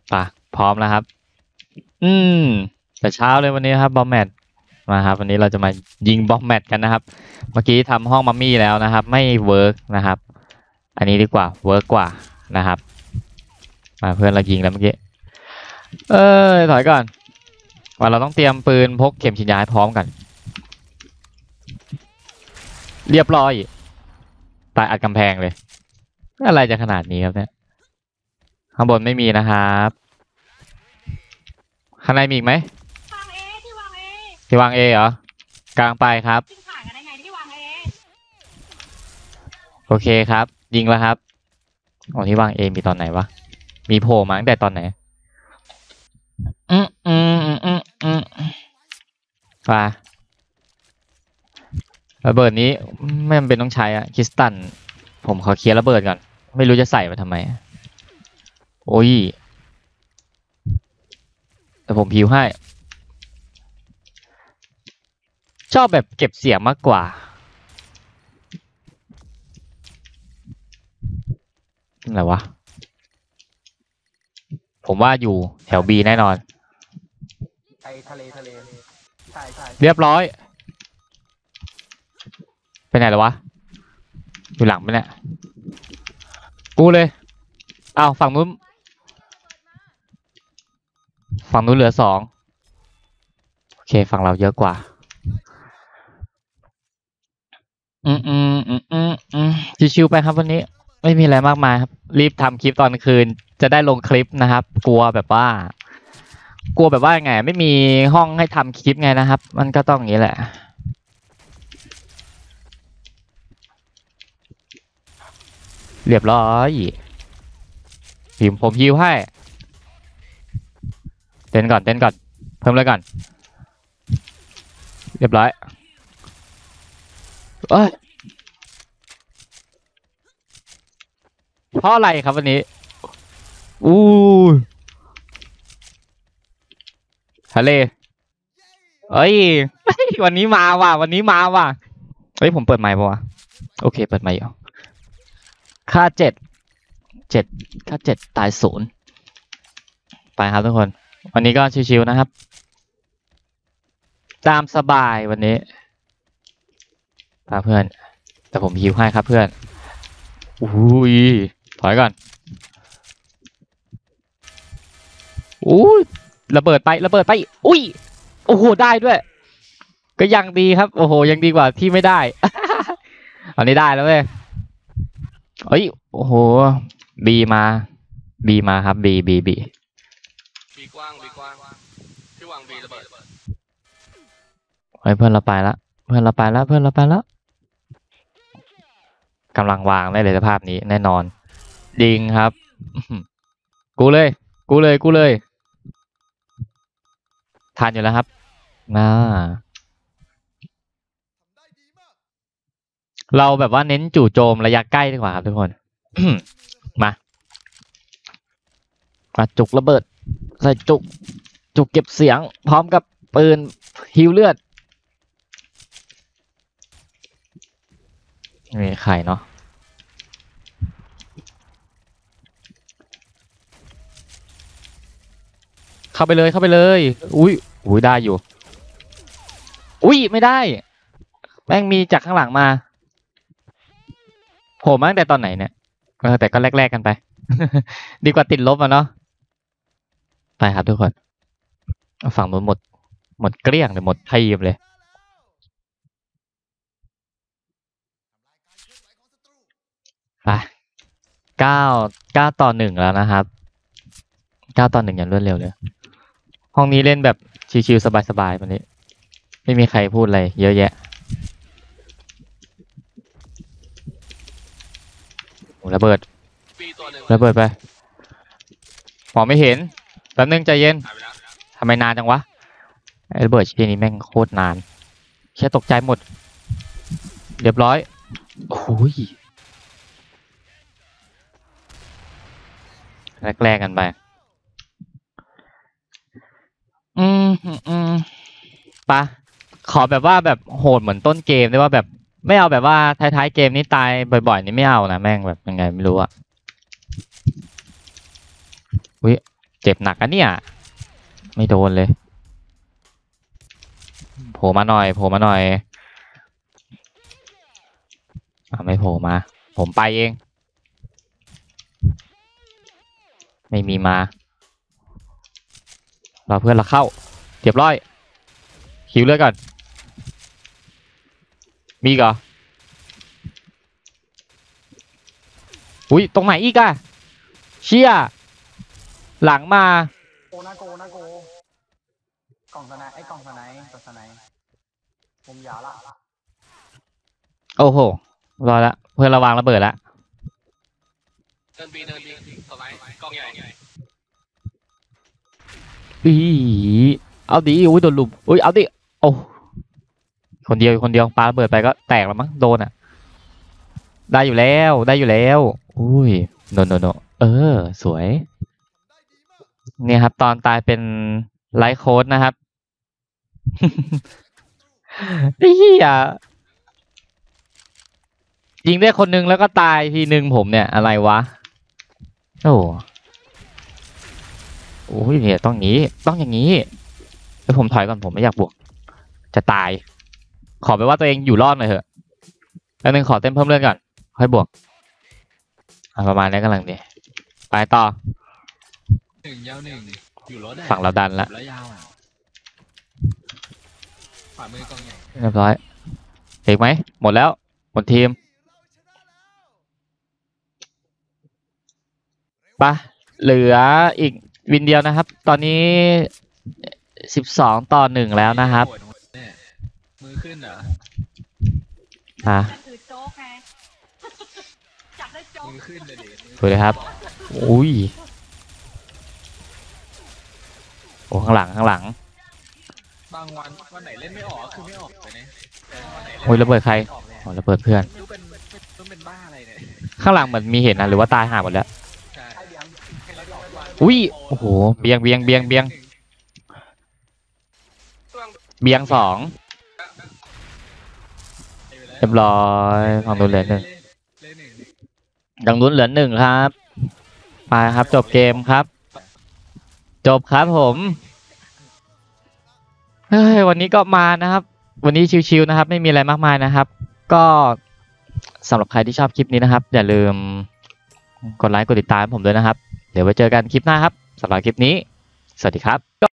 ป่ะพร้อมแล้วครับแต่เช้าเลยวันนี้ครับบอมแมทมาครับวันนี้เราจะมายิงบอมแมทกันนะครับเมื่อกี้ทำห้องมัมมี่แล้วนะครับ ไม่เวิร์กนะครับ อันนี้ดีกว่าเวิร์กกว่านะครับมาเพื่อนเรายิงแล้วเมื่อกี้ถอยก่อนว่าเราต้องเตรียมปืนพกเข็มฉีดยาให้พร้อมกันเรียบร้อยตายอัดกำแพงเลยอะไรจะขนาดนี้ครับเนี่ยข้างบนไม่มีนะครับข้างในมีอีกไหมวางเอที่วางเอที่วางเอเหรอกลางไปครับขึ้นผ่านกันได้ไงที่วางเอโอเคครับยิงแล้วครับอ๋อที่วางเอมีตอนไหนวะมีโผล่มาตั้งแต่ตอนไหนป่ะระเบิดนี้ไม่จำเป็นต้องใช้อะคริสตัลผมขอเคลียร์ระเบิดก่อนไม่รู้จะใส่มาทำไมโอ้ยแต่ผมพิวให้ชอบแบบเก็บเสียงมากกว่าอะไรวะผมว่าอยู่แถวบีแน่นอนไปทะเลใช่เรียบร้อยไปไหนแล้ววะอยู่หลังไปเนี่ยกูเลยอ้าวฝั่งนู้นเหลือ2โอเคฝั่งเราเยอะกว่าชิวๆไปครับวันนี้ไม่มีอะไรมากมายครับรีบทำคลิปตอนคืนจะได้ลงคลิปนะครับกลัวแบบว่าไงไม่มีห้องให้ทำคลิปไงนะครับมันก็ต้องอย่างนี้แหละเรียบร้อยผมฮิวให้เต้นก่อนเพิ่มเลยก่อนเรียบร้อยเพราะอะไรครับวันนี้ทะเลวันนี้มาว่ะผมเปิดไมค์ป่ะวะโอเคเปิดไมค์อยู่ค่า7ค่า7ตาย0ไปครับทุกคนวันนี้ก็ชิวๆนะครับตามสบายวันนี้พาเพื่อนแต่ผมฮิวให้ครับเพื่อนอุ้ยถอยก่อนระเบิดไปอุ้ยโอ้โหได้ด้วยก็ยังดีครับโอ้โหยังดีกว่าที่ไม่ได้ อันนี้ได้แล้วเว้ยโอ้โหบีมาครับบีกว้างที่วางบีระเบิดเพื่อนเราไปแล้วกำลังวางได้เลยสภาพนี้แน่นอนยิงครับกูเลยทานอยู่แล้วครับเราแบบว่าเน้นจู่โจมระยะใกล้ดีกว่าครับทุกคน มาจุกระเบิดใส่จุกเก็บเสียงพร้อมกับปืนฮิวเลือดนี่ไข่เนาะเข้าไปเลยอุ้ยได้อยู่ไม่ได้แม่งมีจากข้างหลังมาโผล่มาตั้งแต่ตอนไหนเนี่ยแต่ก็แลกกันไป ดีกว่าติดลบอ่ะเนาะไปครับทุกคนฝั่งนู้นหมดเกลี้ยงเลยหมดทีมเลยไป9-1แล้วนะครับ9-1อย่างรวดเร็วเลยห้องนี้เล่นแบบชิวๆสบายๆวันนี้ไม่มีใครพูดอะไรเยอะแยะระเบิดไปมองไม่เห็นแป๊บนึงใจเย็นทำไมนานจังวะไอ้ระเบิดชิ้นนี้แม่งโคตรนานแค่ตกใจหมดเรียบร้อยโอ้ยแรกกันไปปะขอแบบว่าแบบโหดเหมือนต้นเกมได้ว่าแบบไม่เอาแบบว่าท้ายๆเกมนี้ตายบ่อยๆนี่ไม่เอานะแม่งแบบยังไงไม่รู้อะเจ็บหนักอะเนี่ยไม่โดนเลยโผล่มาหน่อยโผล่มาหน่อยไม่โผล่มาผมไปเองไม่มีมาเราเพื่อนเราเข้าเรียบร้อยคิวเลือดก่อนมีอีกเหรออุ้ยตรงไหนอีกอะเชี่ยหลังมาโกนะโกนะโกกล่องสไนไอ้กล่องสไนกล่องสไนมุมยาวละโอ้โหรอละเพื่อนระวังระเบิดละเดินบีสไลด์กล้องใหญ่อีเอาดิอุ้ยโดนลุมอุ้ยเอาดิโอ้คนเดียวปาระเบิดไปก็แตกแล้วมั้งโดนอ่ะได้อยู่แล้วอุ้ยโนสวยเนี่ยครับตอนตายเป็นไลท์โค้ดนะครับ เฮียยิงได้คนนึงแล้วก็ตายทีนึงผมเนี่ยอะไรวะโอ้ยเนี่ยต้องอย่างนี้แล้วผมถอยก่อนผมไม่อยากบวกจะตายขอไปว่าตัวเองอยู่รอดหน่อยเถอะแล้วนึงขอเต้นเพิ่มเลือดก่อนค่อยบวกประมาณนี้กำลังดีไปต่อ 1 ยาว 1อยู่รถได้ฝั่งเราดันละแล้วยาวฝ่ามือกล้องใหญ่เรียบร้อยเอกไหมหมดแล้วหมดทีมปะเหลืออีกวินเดียวนะครับตอนนี้12-1แล้วนะครับมือขึ้นเหรอจะถือโจ๊กไงจับได้โจ๊กมือขึ้นเลยดิสวยเลยครับอุ้ยโอ้ข้างหลังบางวันไหนเล่นไม่ออกคือไม่ออกไปเนี่ยโอ้ยระเบิดใครอ๋อระเบิดเพื่อนไม่รู้เป็นบ้าอะไรเนี่ยข้างหลังเหมือนมีเห็นนะหรือว่าตายห่าหมดแล้วใช่อุ้ยโอ้โหเบียง2เรียบร้อยฝั่งนู้นเหลือ1ฝั่งนู้นเหลือ1ครับไปครับจบเกมครับจบครับผมเฮ้ยวันนี้ก็มานะครับวันนี้ชิวๆนะครับไม่มีอะไรมากมายนะครับก็สำหรับใครที่ชอบคลิปนี้นะครับอย่าลืมกดไลค์กดติดตามผมด้วยนะครับเดี๋ยวไว้เจอกันคลิปหน้าครับสำหรับคลิปนี้สวัสดีครับ